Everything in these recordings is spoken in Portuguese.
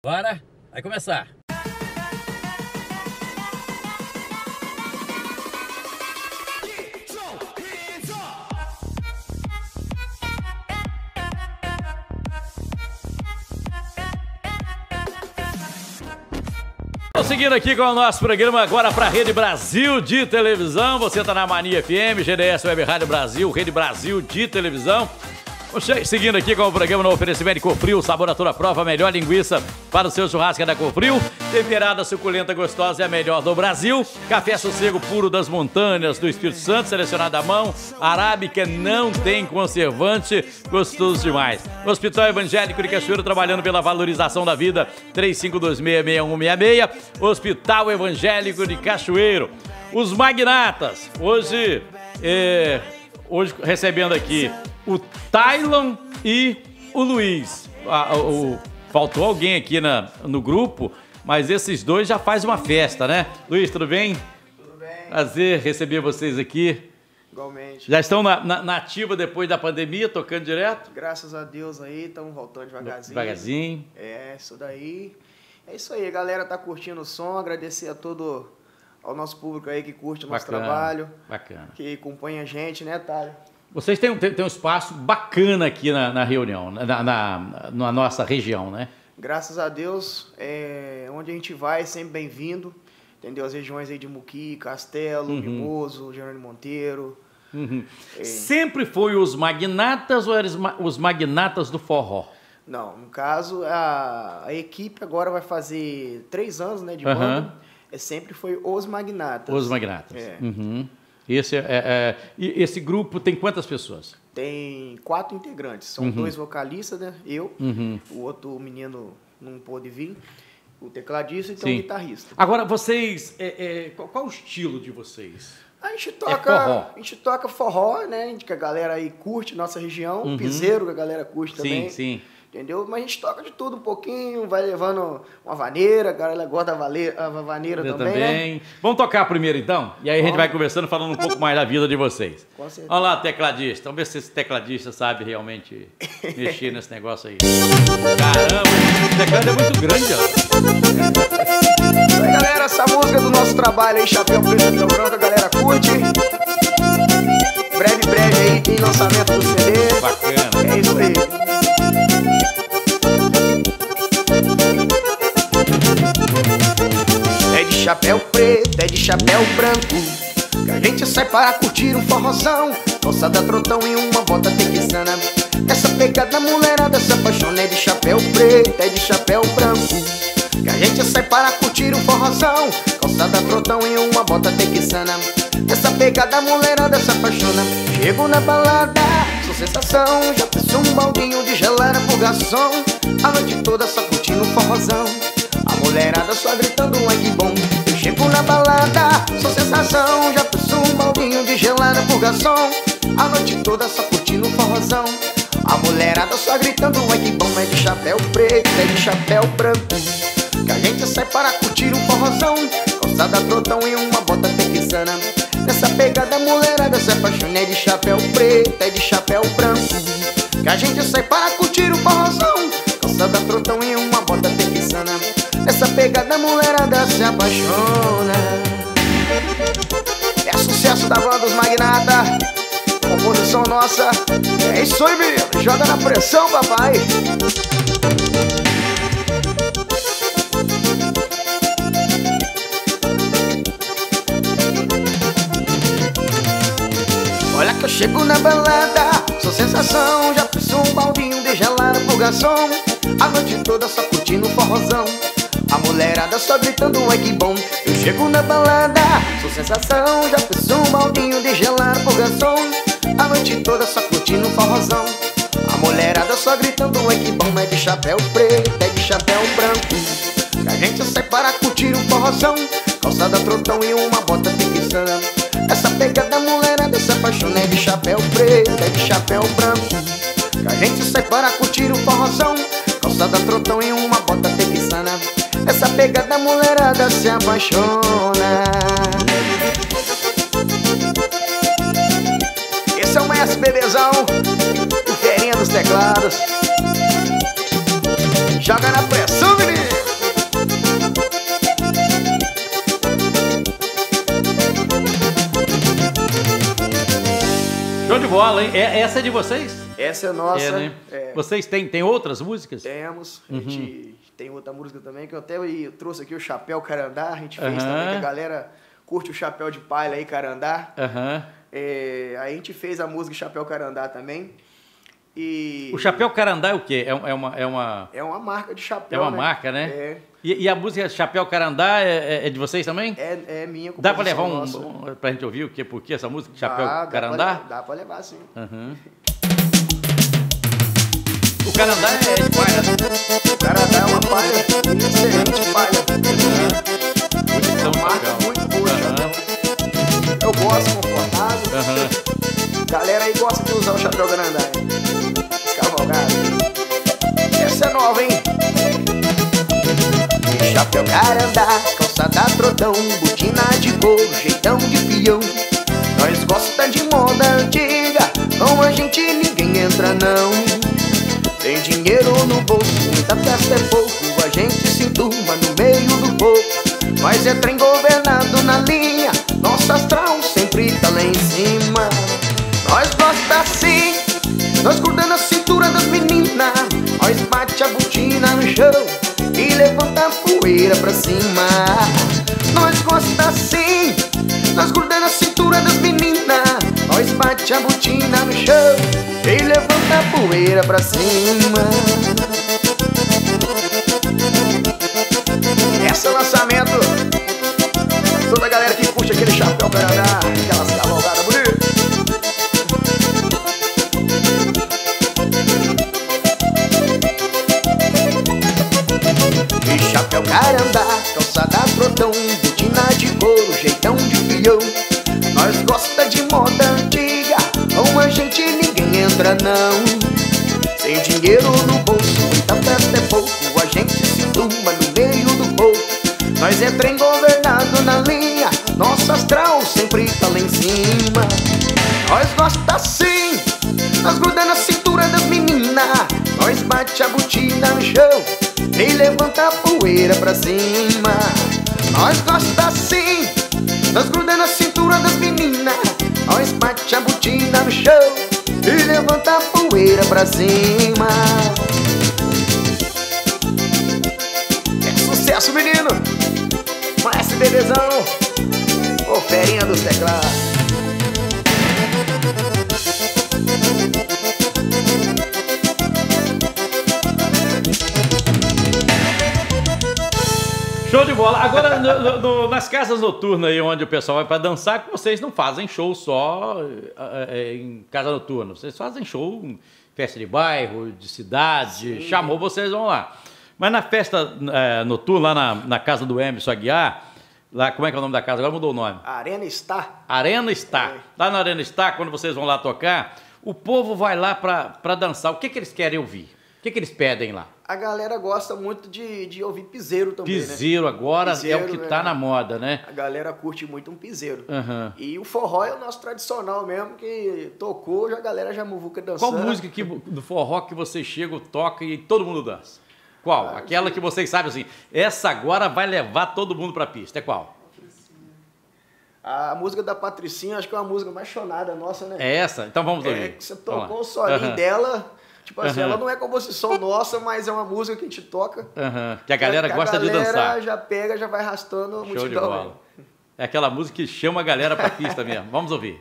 Bora, vai começar. Seguindo aqui com o nosso programa agora para a Rede Brasil de Televisão. Você está na Mania FM, GDS Web Rádio Brasil, Rede Brasil de Televisão. Seguindo aqui com o programa no oferecimento de Cofril, sabor a toda prova, a melhor linguiça para o seu churrasco é da Cofril. Temperada, suculenta, gostosa é a melhor do Brasil. Café Sossego puro das montanhas do Espírito Santo, selecionado à mão. Arábica não tem conservante, gostoso demais. Hospital Evangélico de Cachoeiro, trabalhando pela valorização da vida, 35266166. Hospital Evangélico de Cachoeiro. Os Magnatas, hoje recebendo aqui o Tailon e o Luiz. Faltou alguém aqui no grupo, mas esses dois já faz uma festa, né? Luiz, tudo bem? Tudo bem. Prazer receber vocês aqui. Igualmente. Já estão na ativa depois da pandemia, tocando direto? Graças a Deus aí, estamos voltando devagarzinho. Devagarzinho. Isso daí. É isso aí, a galera tá curtindo o som, agradecer ao nosso público aí que curte o nosso trabalho. Bacana. Que acompanha a gente, né, Thales? Vocês têm um espaço bacana aqui na reunião, na nossa região, né? Graças a Deus, onde a gente vai, sempre bem-vindo. Entendeu? As regiões aí de Muqui, Castelo, Mimoso, Jerônimo Monteiro. Sempre foi os Magnatas ou eram os Magnatas do Forró? Não, no caso, a equipe agora vai fazer 3 anos, né, de banda. Sempre foi os Magnatas. Os Magnatas. Esse grupo tem quantas pessoas? Tem 4 integrantes. São 2 vocalistas, né? Eu, o outro menino não pôde vir, o tecladista e tem um guitarrista. Agora, vocês, qual o estilo de vocês? A gente toca forró, né? Que a galera aí curte, nossa região. Piseiro, que a galera curte também. Sim. Entendeu? Mas a gente toca de tudo um pouquinho, vai levando uma vaneira, a galera gosta da vaneira também, né? Vamos tocar primeiro então? E aí a gente vai conversando, falando um pouco mais da vida de vocês. Com certeza. Vamos lá, tecladista. Vamos ver se esse tecladista sabe realmente mexer nesse negócio aí. Caramba, o teclado é muito grande, ó. Isso aí, galera, essa música do nosso trabalho aí, Chapéu Preto, Chapéu Branco, a galera curte. Breve aí, tem lançamento do CD. Bacana. É isso aí. É de chapéu preto, é de chapéu branco, que a gente sai para curtir um forrozão. Calçada, trotão e uma bota texana. Essa pegada mulherada se apaixona. É de chapéu preto, é de chapéu branco, que a gente sai para curtir um forrozão. Calçada, trotão e uma bota texana. Essa pegada mulherada se apaixona. Chego na balada, sou sensação. Já peço um baldinho de gelada pro garçom. A noite toda só curtindo um forrozão. A mulherada só gritando, ai que bom. Eu chego na balada, sou sensação. Já peço um baldinho de gelada pro garçom. A noite toda só curtindo um forrozão. A mulherada só gritando, ai que bom. É de chapéu preto, é de chapéu branco, que a gente sai para curtir um forrozão. Calçada, trotão e uma bota texana. Nessa pegada mulherada se apaixona. É de chapéu preto, é de chapéu branco, que a gente sai para curtir um forrozão. Calçada, trotão e uma bota texana. Essa pegada mulherada se apaixona. É sucesso da banda dos Magnata, composição nossa. É isso aí, menino, joga na pressão, papai. Olha que eu chego na balada, sou sensação. Já peço um baldinho de gelada pro garçom. A noite toda só curtindo forrozão. A mulherada só gritando, ai que bom. Eu chego na balada, sou sensação. Já peço um baldinho de gelada pro garçom. A noite toda só curtindo forrozão. A mulherada só gritando, ai que bom. É de chapéu preto, é de chapéu branco, que a gente sai para curtir um forrozão. Calçada, trotão e uma bota texana. Essa pegada mulherada se apaixona. É de chapéu preto, é de chapéu branco, que a gente sai para curtir um forrozão. Calçada, trotão e uma bota texana. Essa pegada mulherada se apaixona. Esse é o mestre bebezão, o ferinha dos teclados. Joga na pressão, menino. bola, hein? Essa é de vocês? Essa é nossa. É, né? Vocês têm outras músicas? Temos. A gente tem outra música também, que eu até trouxe aqui o Chapéu Carandá. A gente fez também, que a galera curte o chapéu de palha aí, Carandá. Aí a gente fez a música Chapéu Carandá também. E... O Chapéu Carandá é o quê? É uma marca de chapéu, É uma marca, né? É. E a música Chapéu Carandá é de vocês também? É minha composição. Dá pra levar pra gente ouvir por que essa música Chapéu Carandá? Dá pra levar, sim. O Carandá é de palha, né? O Carandá é uma palha, excelente palha. Bonitão, uma marca muito boa, Eu gosto, confortável. Galera aí gosta de usar o Chapéu Carandá. Escavalgado. Essa é nova, hein? Chapéu Carandá, calçada trotão, botina de couro, jeitão de peão. Nós gosta de moda antiga, com a gente ninguém entra não. Tem dinheiro no bolso, muita festa é pouco, a gente se enturma no meio do povo. Mas é trem governado na linha, nosso astral sempre tá lá em cima. Nós gosta assim, nós grudando a cintura das meninas. Nós bate a botina no chão e levanta a poeira pra cima. Nós gosta assim, nós grudando a cintura das meninas. Nós bate a botina no chão e levanta a poeira pra cima. Esse é o lançamento. Toda a galera que curte aquele chapéu Carandá, aquelas cavalgadas bonitas. E chapéu Carandá, calçada trotão, botina de couro, jeitão de peão. Nós gosta de moda antiga, com a gente ninguém entra não. Sem dinheiro no bolso, muita festa é pouco, a gente se turma no meio do povo. Nós é trem governado na linha, nosso astral sempre tá lá em cima. Nós gosta assim, nós gruda na cintura das meninas. Nós bate a botina no chão e levanta a poeira pra cima. Nós gosta assim, nós gruda na cintura das meninas. Nós bate a botina no chão e levanta a poeira pra cima. É sucesso, menino! Maestro Bebezão, ô ferinha dos teclados. Show de bola. Agora, nas casas noturnas aí, onde o pessoal vai pra dançar, que vocês não fazem show só em casa noturna. Vocês fazem show em festa de bairro, de cidade. Sim. Chamou, vocês vão lá. Mas na festa noturna, lá na casa do Emerson Aguiar, lá, como é que é o nome da casa? Agora mudou o nome. Arena Star. Arena Star. Lá na Arena Star, quando vocês vão lá tocar, o povo vai lá pra dançar. O que eles querem ouvir? O que eles pedem lá? A galera gosta muito de ouvir piseiro também, piseiro, né? Agora piseiro, é o que tá na moda, né? A galera curte muito um piseiro. E o forró é o nosso tradicional mesmo, que tocou, a galera já muvuca dançando. Qual música do forró que você chega, toca e todo mundo dança? Qual? Aquela que vocês sabem assim, essa agora vai levar todo mundo pra pista. É qual? A música da Patricinha, acho que é uma música mais chonada nossa, né? É essa? Então vamos ouvir. É que você tocou o solinho dela... Tipo assim, ela não é composição nossa, mas é uma música que a gente toca. Que a galera gosta de dançar. A galera já pega, já vai arrastando a multidão. Show de bola. É aquela música que chama a galera pra pista mesmo. Vamos ouvir.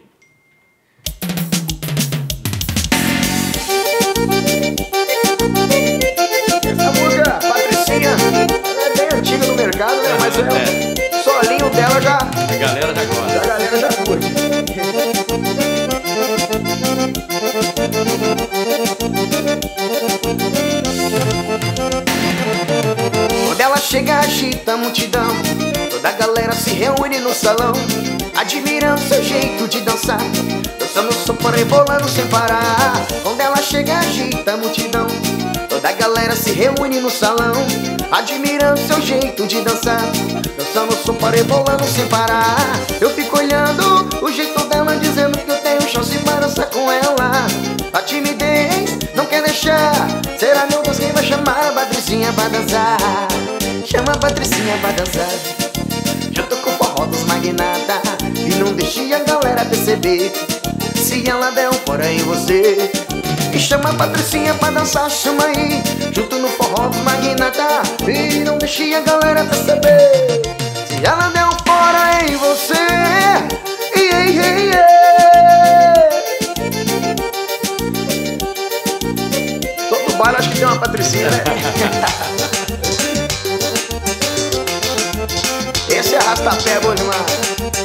Essa música, Patricinha, ela é bem antiga no mercado, né? Mas o solinho dela já... A galera já gosta. A galera já curte. Quando ela chega, agita a multidão, toda a galera se reúne no salão, admirando seu jeito de dançar, dançando sopa, rebolando sem parar. Quando ela chega, agita a multidão, toda a galera se reúne no salão, admirando seu jeito de dançar, dançando sopa, rebolando sem parar. Eu fico olhando o jeito dela, dizendo que eu tenho chance para dançar com ela. A timidez não quer deixar, será meu Deus quem vai chamar a Patricinha pra dançar? Chama a Patricinha pra dançar. Já tô com o forró dos magnata e não deixe a galera perceber. se ela der um fora em você. E chama a Patricinha pra dançar, chama aí, junto no forró dos magnata. E não deixe a galera perceber. Se ela der um fora em você. Todo baile acho que tem uma Patricinha, né? Esse é arrasta-pé bom demais.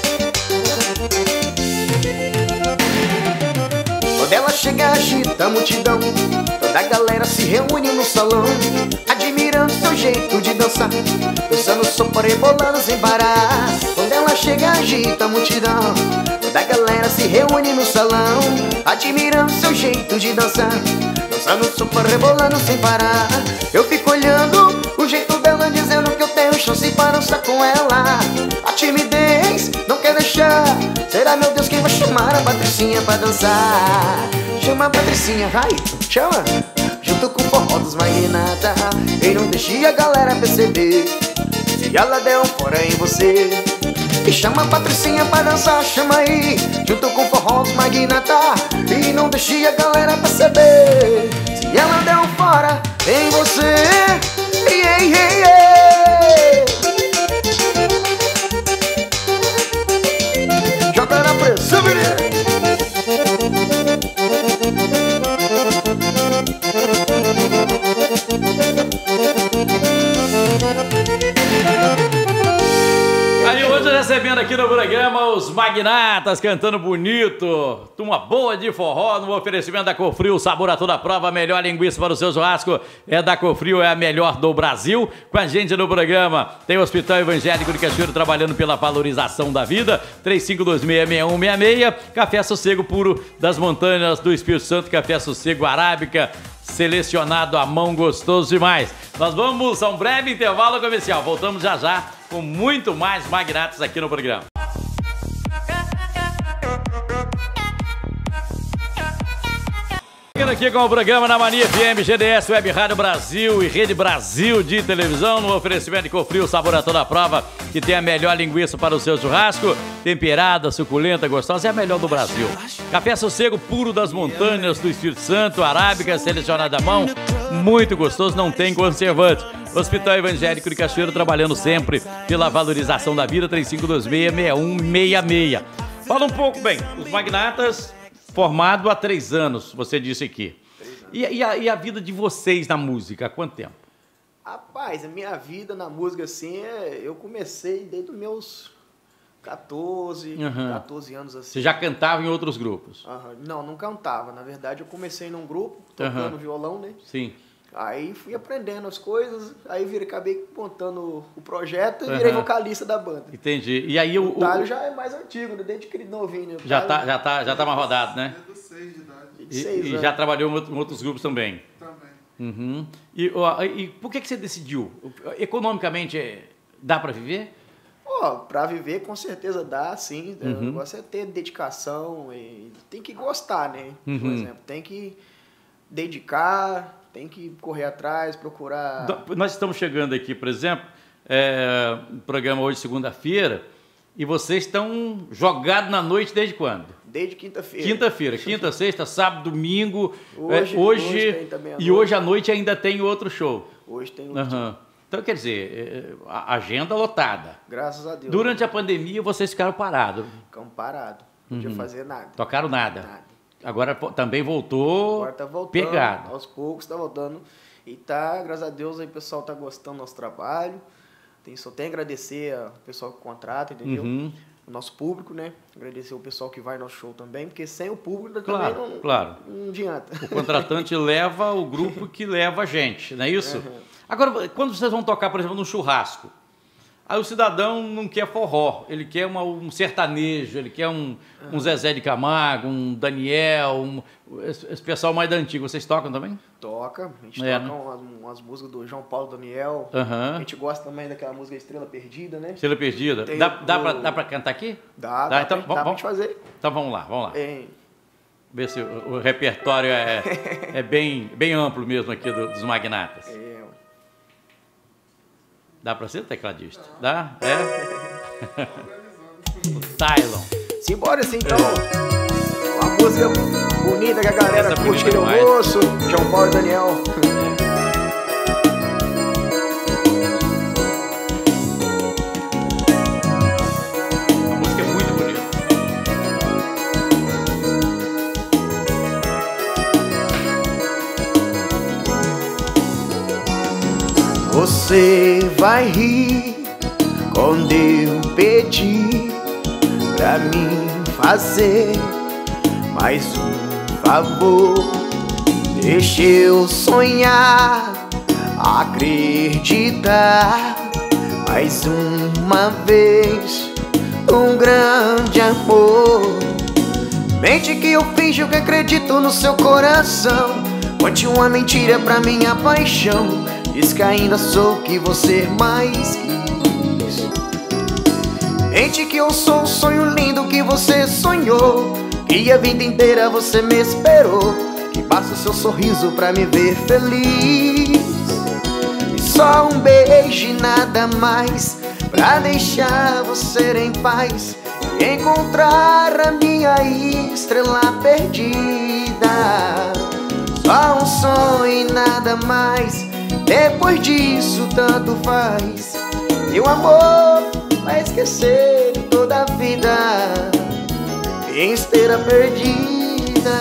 Quando ela chega agita a multidão, toda a galera se reúne no salão, admirando seu jeito de dançar, dançando sopa rebolando sem parar. Quando ela chega agita a multidão, toda a galera se reúne no salão, admirando seu jeito de dançar, dançando sopa rebolando sem parar. Eu fico olhando o jeito dela, dizendo que eu tenho chance para dançar com ela. A timidez não quer deixar. Será, meu Deus, quem vai chamar a Patricinha pra dançar? Chama a Patricinha, vai, chama. Junto com o forró dos magnata. E não deixe a galera perceber. Se ela der um fora em você. E chama a Patricinha pra dançar, chama aí, junto com o forró dos magnata. E não deixe a galera perceber. Se ela der um fora em você. Joga na pressão, menina. Aí hoje recebendo aqui no programa os Magnatas cantando bonito, turma boa de forró, no oferecimento da Cofrio, sabor a toda prova, a melhor linguiça para o seu churrasco é da Cofrio, é a melhor do Brasil. Com a gente no programa tem o Hospital Evangélico de Cachoeiro trabalhando pela valorização da vida, 35266166, Café Sossego Puro das Montanhas do Espírito Santo, Café Sossego Arábica, selecionado à mão, gostoso demais. Nós vamos a um breve intervalo comercial, voltamos já já com muito mais Magnatas aqui no programa. Aqui com o programa na Mania FM, GDS Web Rádio Brasil e Rede Brasil de televisão, no oferecimento de Cofrio, sabor a toda prova, que tem a melhor linguiça para o seu churrasco, temperada, suculenta, gostosa, é a melhor do Brasil. Café Sossego Puro das Montanhas do Espírito Santo, Arábica, selecionada à mão, muito gostoso, não tem conservante. Hospital Evangélico de Cachoeiro trabalhando sempre pela valorização da vida, 35266166. Fala um pouco, bem, os Magnatas... Formado há 3 anos, você disse aqui. E a vida de vocês na música, há quanto tempo? Rapaz, a minha vida na música, assim, eu comecei desde os meus 14 anos, assim. Você já cantava em outros grupos? Não, não cantava. Na verdade, eu comecei num grupo, tocando violão, né? Sim. Aí fui aprendendo as coisas, aí acabei montando o projeto e virei vocalista da banda. Entendi. E aí o Talho já é mais antigo, né? Desde que novinho. Já tá mais rodado, né? É dos 6 de idade. E já trabalhou em outros grupos também? Também. Uhum. E por que você decidiu? Economicamente, dá para viver? Para viver com certeza dá, sim. O negócio é ter dedicação e tem que gostar, né? Por exemplo, tem que dedicar... Tem que correr atrás, procurar... Nós estamos chegando aqui, por exemplo, no programa hoje, segunda-feira, e vocês estão jogados na noite desde quando? Desde quinta-feira. Quinta-feira, quinta, sexta, sábado, domingo. Hoje tem também e hoje à noite ainda tem outro show. Hoje tem outro show. Então, quer dizer, a agenda lotada. Graças a Deus. Durante a pandemia, vocês ficaram parados. Ficamos parados. Não podia fazer nada. Tocaram nada. Agora também voltou. Agora tá voltando. Pegado. Aos poucos tá voltando. E tá, graças a Deus, aí o pessoal tá gostando do nosso trabalho. Só tem a agradecer ao pessoal que contrata, entendeu? O nosso público, né? Agradecer o pessoal que vai no nosso show também, porque sem o público também não adianta. O contratante leva o grupo que leva a gente, não é isso? Agora, quando vocês vão tocar, por exemplo, no churrasco, aí o cidadão não quer forró, ele quer um sertanejo, ele quer um Zezé de Camargo, um Daniel, esse pessoal mais da antiga. Vocês tocam também? Toca, a gente toca umas músicas do João Paulo Daniel. A gente gosta também daquela música Estrela Perdida, né? Estrela Perdida. Dá pra cantar aqui? Dá então, dá pra gente fazer. Então vamos lá. Ver se o repertório é bem amplo mesmo aqui dos Magnatas. Dá pra ser tecladista? Dá? O Tylon. Simbora assim, então. música bonita que a galera curte, aquele almoço. João Paulo e Daniel. A música é muito bonita. Você vai rir quando eu pedir pra mim fazer mais um favor. Deixa eu sonhar, acreditar mais uma vez um grande amor. Mente que eu finjo que acredito no seu coração. Conte uma mentira pra minha paixão. Diz que ainda sou o que você mais quis. Mente que eu sou o sonho lindo que você sonhou, que a vida inteira você me esperou, que basta o seu sorriso pra me ver feliz. E só um beijo e nada mais, pra deixar você em paz e encontrar a minha estrela perdida. Só um sonho e nada mais, depois disso tanto faz. Meu amor vai esquecer toda a vida, minha esteira perdida.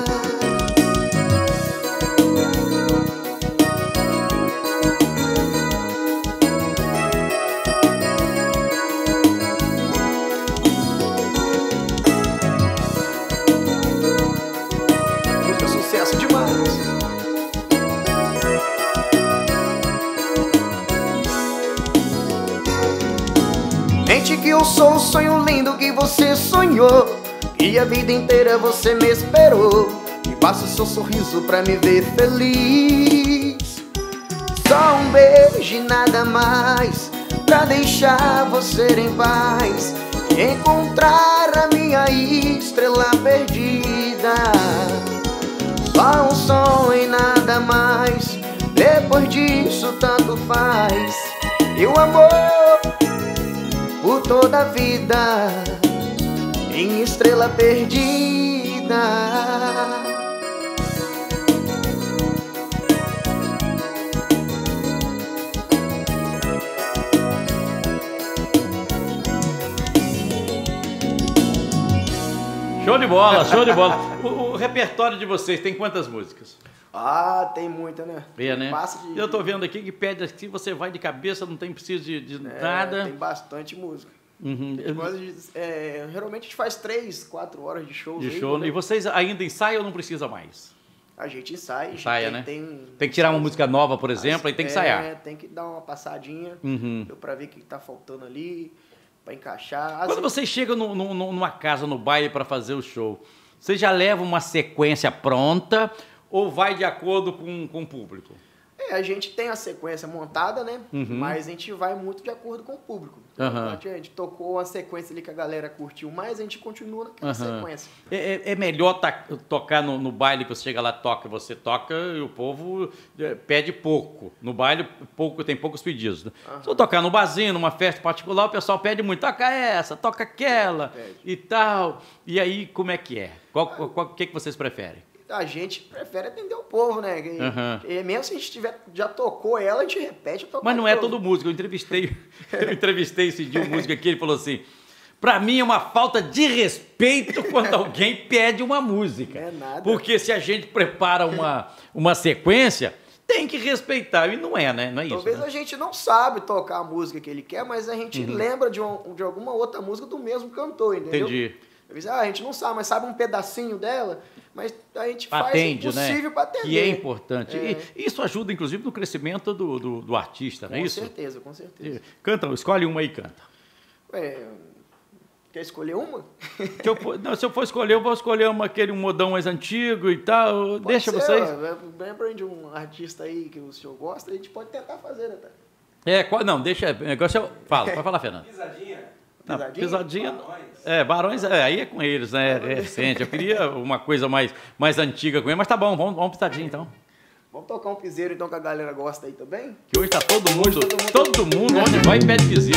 Música sucesso demais. Mente que eu sou o sonho lindo que você sonhou, que a vida inteira você me esperou, que basta o seu sorriso pra me ver feliz. Só um beijo e nada mais, pra deixar você em paz e encontrar a minha estrela perdida. Só um sonho e nada mais, depois disso tanto faz. Meu amor por toda a vida, minha estrela perdida. Show de bola, show de bola. O repertório de vocês tem quantas músicas? Ah, tem muita, né? É, né? De... Eu tô vendo aqui que pede assim, você vai de cabeça, não tem preciso de nada. Tem bastante música. Uhum. Geralmente a gente faz 3, 4 horas de show. Né? E vocês ainda ensaiam ou não precisa mais? A gente ensaia. Ensaia, né? Tem que tirar uma música nova, por exemplo, aí tem que ensaiar. Tem que dar uma passadinha, pra ver o que tá faltando ali, pra encaixar. Quando vocês chegam numa casa, no baile, pra fazer o show, vocês já levam uma sequência pronta ou vai de acordo com o público? A gente tem a sequência montada, né? Mas a gente vai muito de acordo com o público. A gente tocou uma sequência ali que a galera curtiu mais, a gente continua naquela sequência. É melhor tocar no baile, que você chega lá, você toca e o povo pede pouco. No baile tem poucos pedidos. Né? Se eu tocar no barzinho, numa festa particular, o pessoal pede muito. Toca essa, toca aquela e tal. E aí, como é que é? O que vocês preferem? A gente prefere atender o povo, né? E mesmo se a gente já tocou ela, a gente repete. Mas não é todo músico. Eu entrevistei esse dia um músico aqui, ele falou assim, pra mim é uma falta de respeito quando alguém pede uma música. Não é nada. Porque se a gente prepara uma sequência, tem que respeitar. E não é, né? Não é isso. Talvez a gente não sabe tocar a música que ele quer, mas a gente lembra de alguma outra música do mesmo cantor, entendeu? Entendi. A gente não sabe, mas sabe um pedacinho dela, mas a gente faz o possível para atender. Que é importante. E isso ajuda, inclusive, no crescimento do artista, não é isso? Com certeza. Canta, escolhe uma aí e canta. Quer escolher uma? Se eu for escolher, eu vou escolher aquele modão mais antigo e tal. Deixa vocês. Lembra de um artista aí que o senhor gosta, a gente pode tentar fazer, né? Não, deixa. O negócio pode falar, Fernando. Pisadinha? Barões, aí é com eles, né? É recente. Eu queria uma coisa mais antiga com ele, mas tá bom, vamos Pisadinha então. Vamos tocar um piseiro então que a galera gosta aí também? Que hoje tá todo mundo onde vai pede piseiro.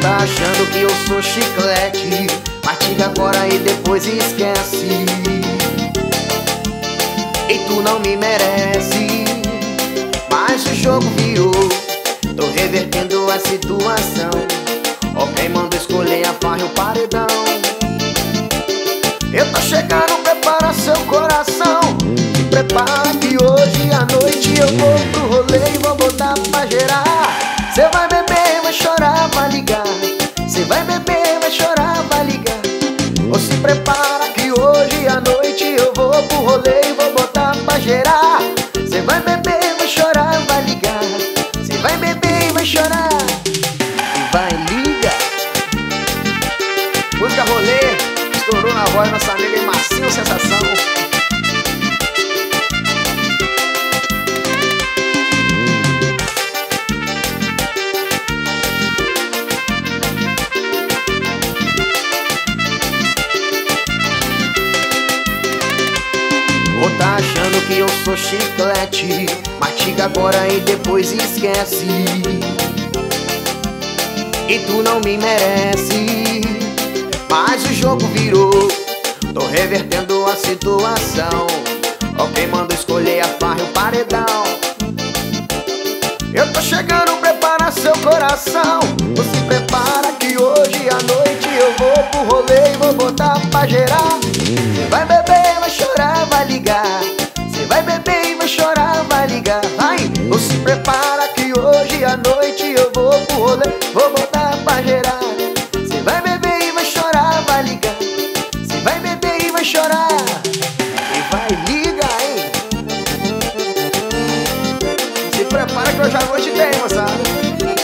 tá achando que eu sou chiclete, mastiga agora e depois esquece. E tu não me merece, mas o jogo virou, tô revertendo a situação. Ó, quem manda escolher a farra e o paredão. Eu tô chegando, prepara seu coração. Se prepara que hoje à noite eu vou pro rolê e vou botar pra gerar. Cê vai beber, vai chorar, vai ligar. Cê vai beber, vai chorar, vai ligar. Ou se prepara que hoje à noite eu vou pro rolê e vou botar pra gerar. Cê vai beber, vai chorar, vai ligar. Cê vai beber e vai chorar e vai ligar. Música rolê, estourou na voz nossa amiga e macio sensação. Ou tá achando que eu sou chiclete, mastiga agora e depois esquece. E tu não me merece, mas o jogo virou, tô revertendo a situação. Ó, quem manda escolher a farra e o paredão. Eu tô chegando, prepara seu coração. Você prepara que hoje à noite eu vou pro rolê e vou botar pra gerar. Cê vai beber, vai chorar, vai ligar. Cê vai beber e vai chorar, vai ligar. Vai, você prepara que hoje à noite eu vou pro rolê, vou botar pra gerar. Cê vai beber e vai chorar, vai ligar. Cê vai beber e vai chorar e vai ligar, hein? Se prepara que hoje à noite tem, moçada.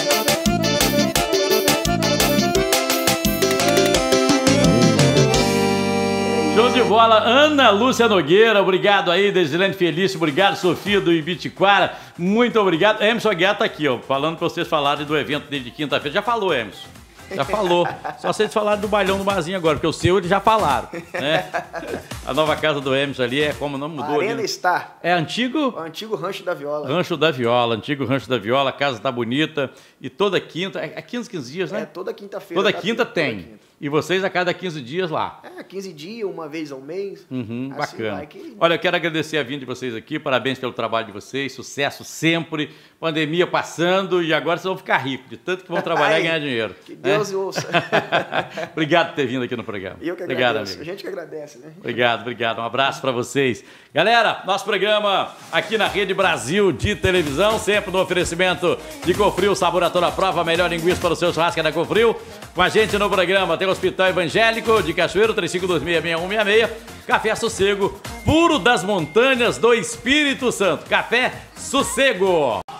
Show de bola, Ana Lúcia Nogueira, obrigado aí, Desilene Felício, obrigado, Sofia do Ibitiquara, muito obrigado. Emerson Aguiar tá aqui, ó, falando pra vocês falarem do evento dele de quinta-feira. Já falou, Emerson. Já falou. Só vocês falaram do bailão do Barzinho agora, porque o seu eles já falaram, né? A nova casa do Emerson ali é como não mudou. Arena ali. Star. É antigo? O antigo Rancho da Viola. Rancho da Viola, antigo Rancho da Viola, a casa tá bonita. E toda quinta, é 15 dias, né? É, toda quinta-feira. Toda quinta tem. Toda quinta. E vocês a cada 15 dias lá. É, 15 dias, uma vez ao mês. Uhum, assim bacana. Olha, eu quero agradecer a vinda de vocês aqui, parabéns pelo trabalho de vocês, sucesso sempre, pandemia passando e agora vocês vão ficar ricos, de tanto que vão trabalhar e ganhar dinheiro. Que Deus ouça. Obrigado por ter vindo aqui no programa. Eu que obrigado, agradeço, amigo. A gente que agradece, né? Obrigado, obrigado. Um abraço para vocês. Galera, nosso programa aqui na Rede Brasil de televisão, sempre no oferecimento de Cofril, sabor a toda prova, melhor linguiça para o seu churrasco é da Cofril. Com a gente no programa tem o Hospital Evangélico de Cachoeiro, 35266166, Café Sossego, puro das montanhas do Espírito Santo. Café Sossego.